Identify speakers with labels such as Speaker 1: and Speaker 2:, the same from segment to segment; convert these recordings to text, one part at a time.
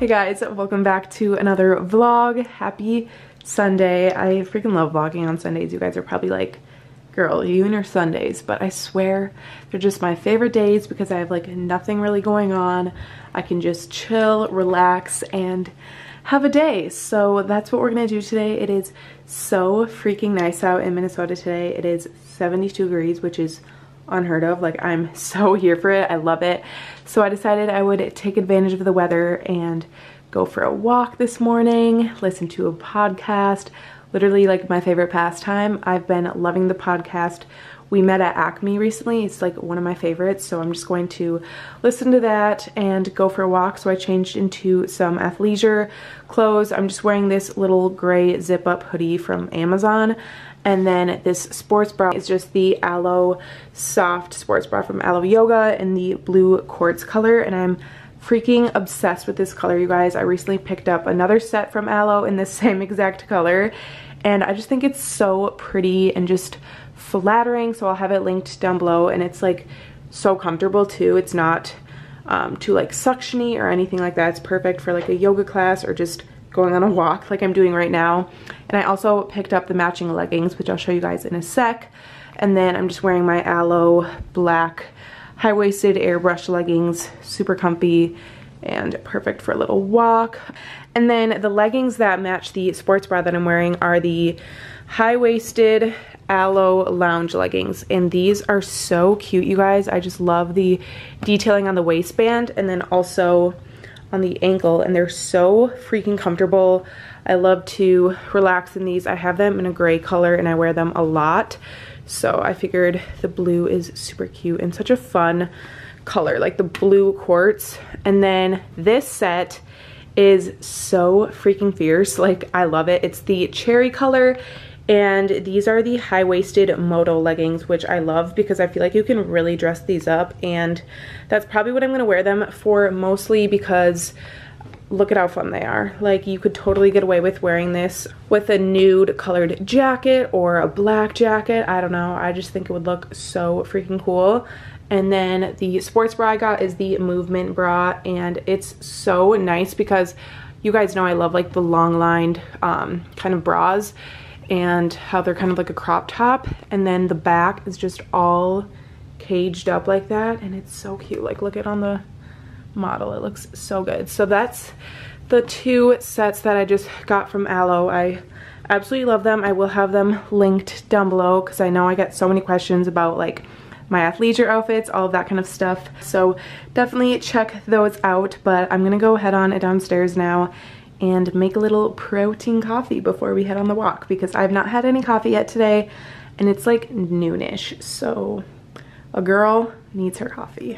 Speaker 1: Hey guys, welcome back to another vlog. Happy Sunday. I freaking love vlogging on Sundays. You guys are probably like, girl, you and your Sundays, but I swear they're just my favorite days because I have like nothing really going on. I can just chill, relax, and have a day. So that's what we're gonna do today. It is so freaking nice out in Minnesota today. It is 72 degrees, which is unheard of. Like, I'm so here for it. I love it. So I decided I would take advantage of the weather and go for a walk this morning, listen to a podcast. Literally like my favorite pastime. I've been loving the podcast We Met at Acme recently. It's like one of my favorites, so I'm just going to listen to that and go for a walk. So I changed into some athleisure clothes. I'm just wearing this little gray zip up hoodie from Amazon. And then this sports bra is just the Aloe soft sports bra from Aloe Yoga in the blue quartz color. And I'm freaking obsessed with this color, you guys. I recently picked up another set from Aloe in the same exact color. And I just think it's so pretty and just flattering. So I'll have it linked down below. And it's like so comfortable too. It's not too like suctiony or anything like that. It's perfect for like a yoga class or just going on a walk like I'm doing right now. And I also picked up the matching leggings, which I'll show you guys in a sec. And then I'm just wearing my Aloe black high-waisted airbrush leggings, super comfy and perfect for a little walk. And then the leggings that match the sports bra that I'm wearing are the high-waisted Aloe lounge leggings, and these are so cute, you guys. I just love the detailing on the waistband and then also on the ankle, and they're so freaking comfortable. I love to relax in these. I have them in a gray color and I wear them a lot, so I figured the blue is super cute and such a fun color, like the blue quartz. And then this set is so freaking fierce. Like, I love it. It's the cherry color, and these are the high-waisted moto leggings, which I love because I feel like you can really dress these up, and that's probably what I'm gonna wear them for mostly because look at how fun they are. Like, you could totally get away with wearing this with a nude colored jacket or a black jacket. I don't know. I just think it would look so freaking cool. And then the sports bra I got is the movement bra, and it's so nice because you guys know I love like the long lined kind of bras and how they're kind of like a crop top, and then the back is just all caged up like that, and it's so cute. Like, look at on the model, it looks so good. So that's the two sets that I just got from Aloe. I absolutely love them. I will have them linked down below because I know I get so many questions about like my athleisure outfits, all of that kind of stuff. So definitely check those out, but I'm gonna go head on downstairs now and make a little protein coffee before we head on the walk because I've not had any coffee yet today and it's like noonish. So a girl needs her coffee.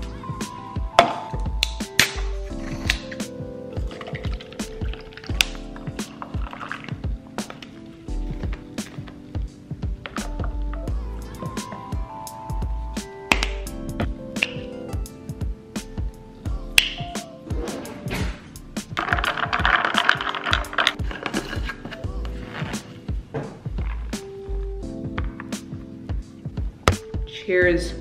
Speaker 1: Cheers.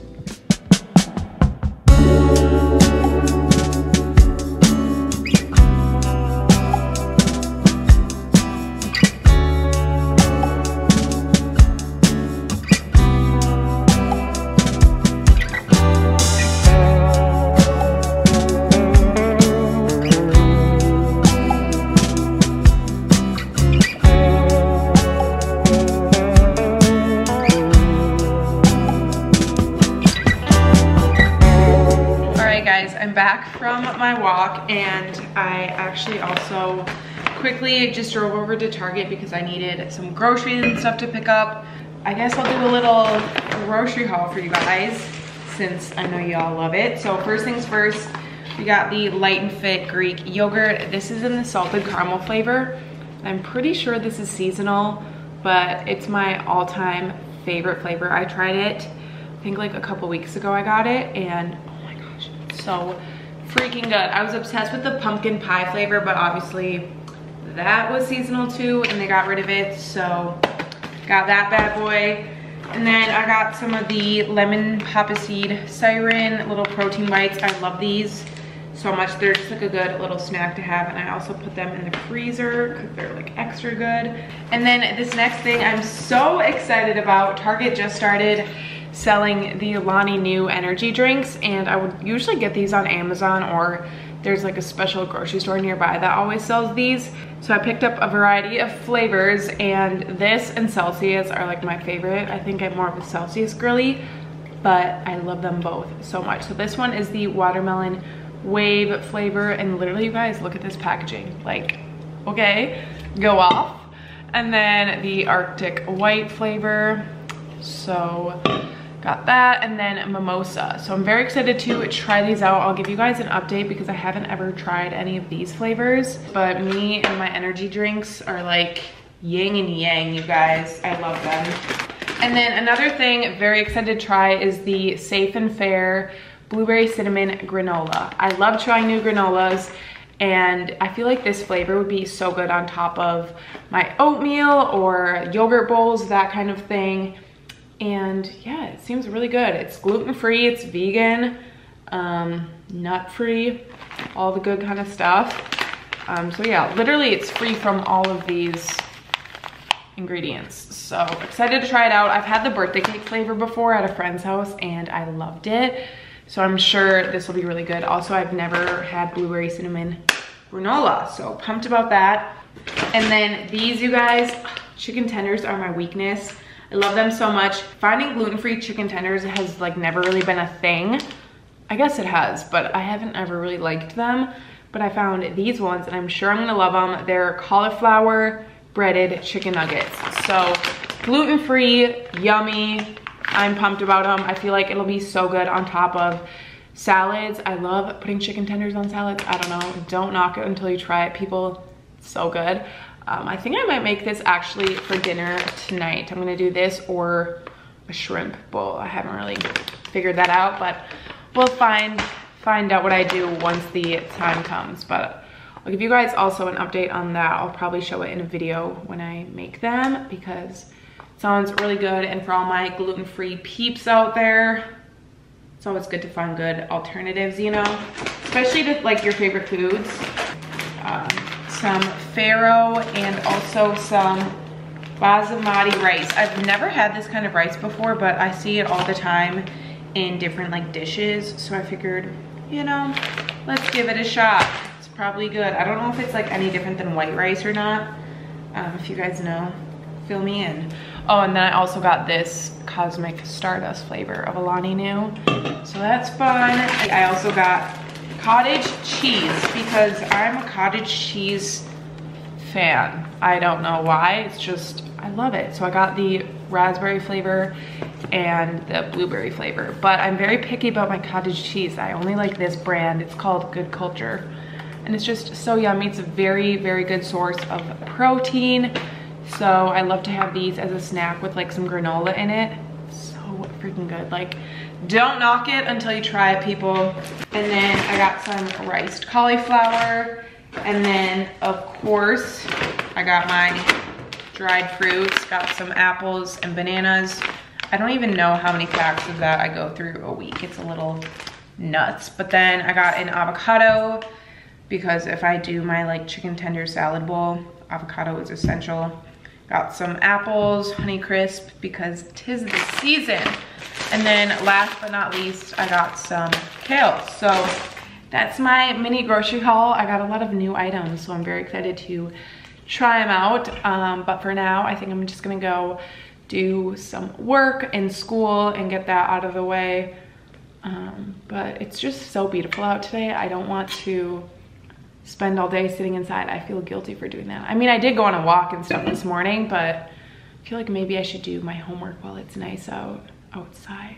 Speaker 1: I'm back from my walk, and I actually also quickly just drove over to Target because I needed some groceries and stuff to pick up. I guess I'll do a little grocery haul for you guys since I know y'all love it. So first things first, we got the Light and Fit Greek yogurt. This is in the salted caramel flavor. I'm pretty sure this is seasonal, but it's my all-time favorite flavor. I tried it, I think like a couple weeks ago I got it, and so freaking good. I was obsessed with the pumpkin pie flavor, but obviously that was seasonal too and they got rid of it, so got that bad boy. And then I got some of the lemon poppy seed siren little protein bites. I love these so much. They're just like a good little snack to have, and I also put them in the freezer because they're like extra good. And then this next thing I'm so excited about, Target just started selling the Alani Nu energy drinks, and I would usually get these on Amazon, or there's like a special grocery store nearby that always sells these. So I picked up a variety of flavors, and this and Celsius are like my favorite. I think I'm more of a Celsius girly, but I love them both so much. So this one is the watermelon wave flavor, and literally, you guys, look at this packaging. Like, okay, go off. And then the Arctic white flavor, so got that. And then mimosa. So I'm very excited to try these out. I'll give you guys an update because I haven't ever tried any of these flavors, but me and my energy drinks are like yin and yang, you guys. I love them. And then another thing very excited to try is the Safe and Fair blueberry cinnamon granola. I love trying new granolas, and I feel like this flavor would be so good on top of my oatmeal or yogurt bowls, that kind of thing. And yeah, it seems really good. It's gluten-free, it's vegan, nut-free, all the good kind of stuff. So yeah, literally it's free from all of these ingredients. So excited to try it out. I've had the birthday cake flavor before at a friend's house, and I loved it. So I'm sure this will be really good. Also, I've never had blueberry cinnamon granola, so pumped about that. And then these, you guys, chicken tenders are my weakness. I love them so much. Finding gluten-free chicken tenders has like never really been a thing. I guess it has, but I haven't ever really liked them. But I found these ones, and I'm sure I'm gonna love them. They're cauliflower breaded chicken nuggets. So gluten-free, yummy. I'm pumped about them. I feel like it'll be so good on top of salads. I love putting chicken tenders on salads. I don't know, don't knock it until you try it, people. It's so good. I think I might make this actually for dinner tonight. I'm gonna do this or a shrimp bowl. I haven't really figured that out, but we'll find out what I do once the time comes. But I'll give you guys also an update on that. I'll probably show it in a video when I make them because it sounds really good. And for all my gluten-free peeps out there, it's always good to find good alternatives, you know, especially to like your favorite foods. Some farro and also some basmati rice. I've never had this kind of rice before, but I see it all the time in different like dishes. So I figured, you know, let's give it a shot. It's probably good. I don't know if it's like any different than white rice or not. If you guys know, fill me in. Oh, and then I also got this Cosmic Stardust flavor of Alani Nu. So that's fun. I also got cottage cheese because I'm a cottage cheese fan. I don't know why, it's just, I love it. So I got the raspberry flavor and the blueberry flavor, but I'm very picky about my cottage cheese. I only like this brand. It's called Good Culture, and it's just so yummy. It's a very, very good source of protein. So I love to have these as a snack with like some granola in it. So freaking good. Like, don't knock it until you try it, people. And then I got some riced cauliflower. And then, of course, I got my dried fruits. Got some apples and bananas. I don't even know how many packs of that I go through a week. It's a little nuts. But then I got an avocado because if I do my like chicken tender salad bowl, avocado is essential. Got some apples, Honeycrisp, because 'tis the season. And then last but not least, I got some kale. So that's my mini grocery haul. I got a lot of new items, so I'm very excited to try them out. But for now, I think I'm just gonna go do some work in school and get that out of the way. But it's just so beautiful out today. I don't want to spend all day sitting inside. I feel guilty for doing that. I mean, I did go on a walk and stuff this morning, but I feel like maybe I should do my homework while it's nice outside.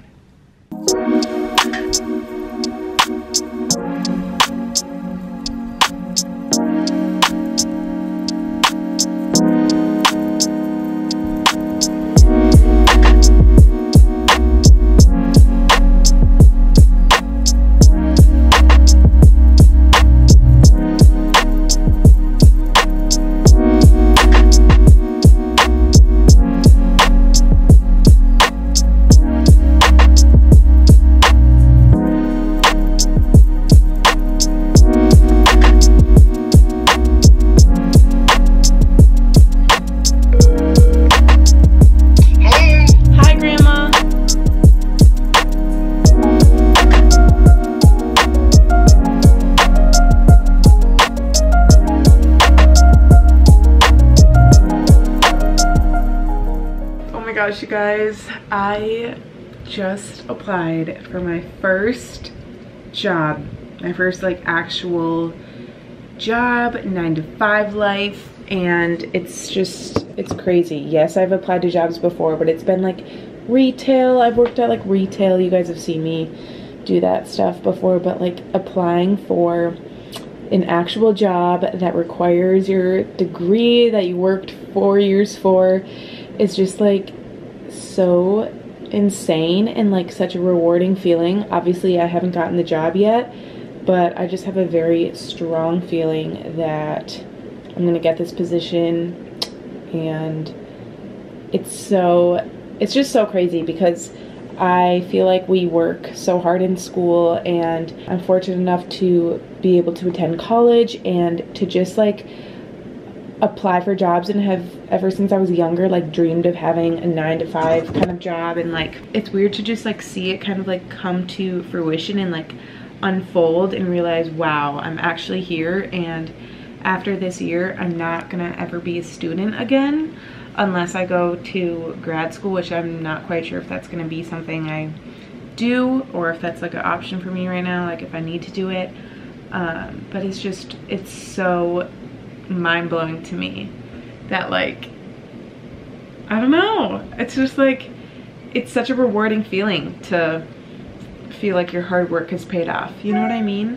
Speaker 1: gosh, you guys, I just applied for my first job, my first like actual job, 9-to-5 life, and it's crazy. Yes, I've applied to jobs before, but it's been like retail. I've worked at like retail. You guys have seen me do that stuff before, but like applying for an actual job that requires your degree that you worked 4 years for is just like so insane and like such a rewarding feeling. Obviously I haven't gotten the job yet, but I just have a very strong feeling that I'm gonna get this position, and it's just so crazy because I feel like we work so hard in school, and I'm fortunate enough to be able to attend college and to just like apply for jobs, and have ever since I was younger like dreamed of having a 9-to-5 kind of job. And like it's weird to just like see it kind of like come to fruition and like unfold and realize, wow, I'm actually here. And after this year I'm not gonna ever be a student again unless I go to grad school, which I'm not quite sure if that's gonna be something I do or if that's like an option for me right now, like if I need to do it. But it's so mind-blowing to me that like, I don't know, it's just like, it's such a rewarding feeling to feel like your hard work has paid off, you know what I mean?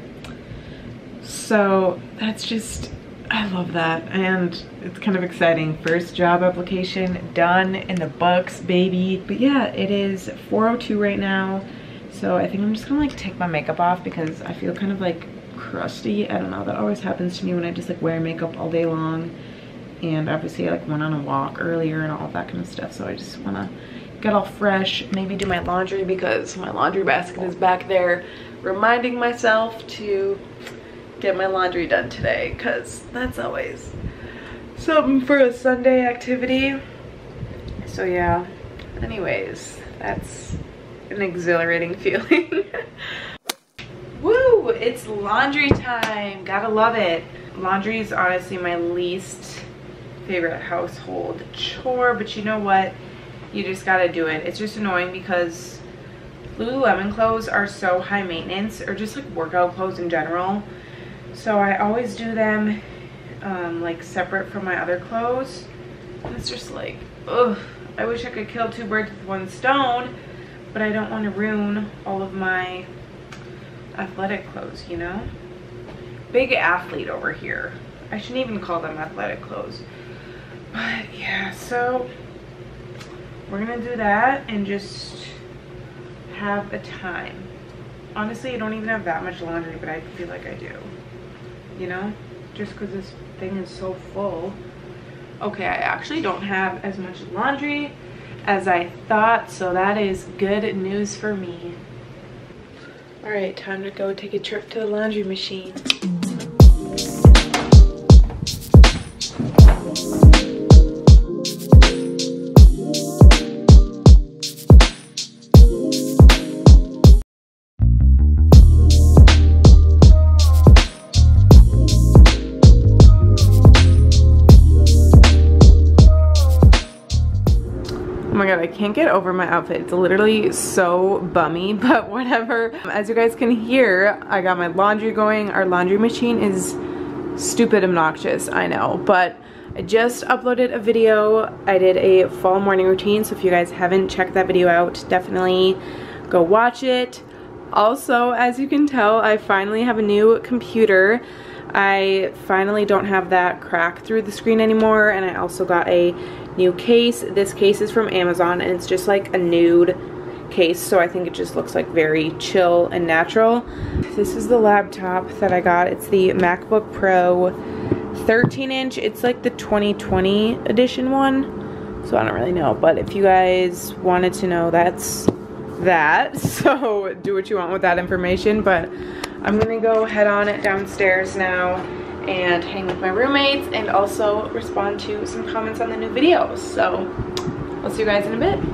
Speaker 1: So that's just, I love that, and it's kind of exciting. First job application done, in the books, baby. But yeah, it is 4:02 right now, so I think I'm just gonna like take my makeup off because I feel kind of like crusty. I don't know, that always happens to me when I just like wear makeup all day long, and obviously I like went on a walk earlier and all of that kind of stuff, so I just want to get all fresh, maybe do my laundry because my laundry basket is back there, reminding myself to get my laundry done today because that's always something for a Sunday activity. So yeah, anyways, that's an exhilarating feeling. Woo, it's laundry time, gotta love it. Laundry is honestly my least favorite household chore, but you know what, you just gotta do it. It's just annoying because Lululemon clothes are so high maintenance, or just like workout clothes in general. So I always do them like separate from my other clothes. And it's just like, ugh, I wish I could kill 2 birds with 1 stone, but I don't want to ruin all of my athletic clothes, you know? Big athlete over here. I shouldn't even call them athletic clothes. But yeah, so we're gonna do that and just have a time. Honestly, I don't even have that much laundry, but I feel like I do. You know, just because this thing is so full. Okay, I actually don't have as much laundry as I thought, so that is good news for me. All right, time to go take a trip to the laundry machine. Oh my god, I can't get over my outfit. It's literally so bummy, but whatever. As you guys can hear, I got my laundry going. Our laundry machine is stupid obnoxious, I know, but I just uploaded a video. I did a fall morning routine, so if you guys haven't checked that video out, definitely go watch it. Also, as you can tell, I finally have a new computer. I finally don't have that crack through the screen anymore, and I also got a new case. This case is from Amazon, and it's just like a nude case, so I think it just looks like very chill and natural. This is the laptop that I got. It's the MacBook Pro 13-inch. It's like the 2020 edition one, so I don't really know, but if you guys wanted to know, that's that. So do what you want with that information, but I'm gonna go head on downstairs now and hang with my roommates and also respond to some comments on the new videos. So I'll see you guys in a bit.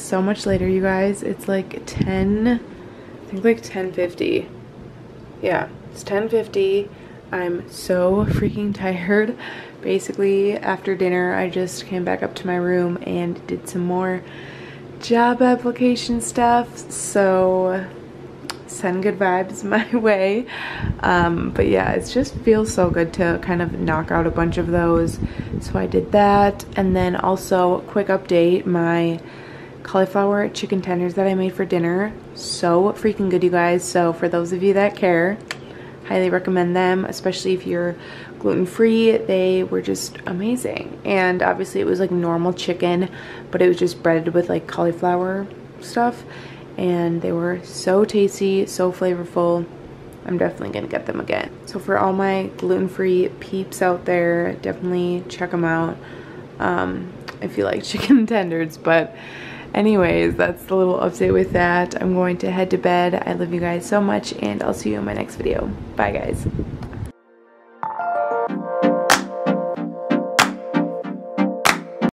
Speaker 1: so much later, you guys. It's like 10, I think like 10:50. Yeah, it's 10:50. I'm so freaking tired. Basically, after dinner, I just came back up to my room and did some more job application stuff. So send good vibes my way. But yeah, it just feels so good to kind of knock out a bunch of those. So I did that. And then also, quick update, my cauliflower chicken tenders that I made for dinner, so freaking good, you guys. So for those of you that care, highly recommend them, especially if you're gluten-free. They were just amazing. And obviously it was like normal chicken, but it was just breaded with like cauliflower stuff, and they were so tasty, so flavorful. I'm definitely gonna get them again. So for all my gluten-free peeps out there, definitely check them out if you like chicken tenders. But anyways, that's the little update with that. I'm going to head to bed. I love you guys so much, and I'll see you in my next video. Bye, guys.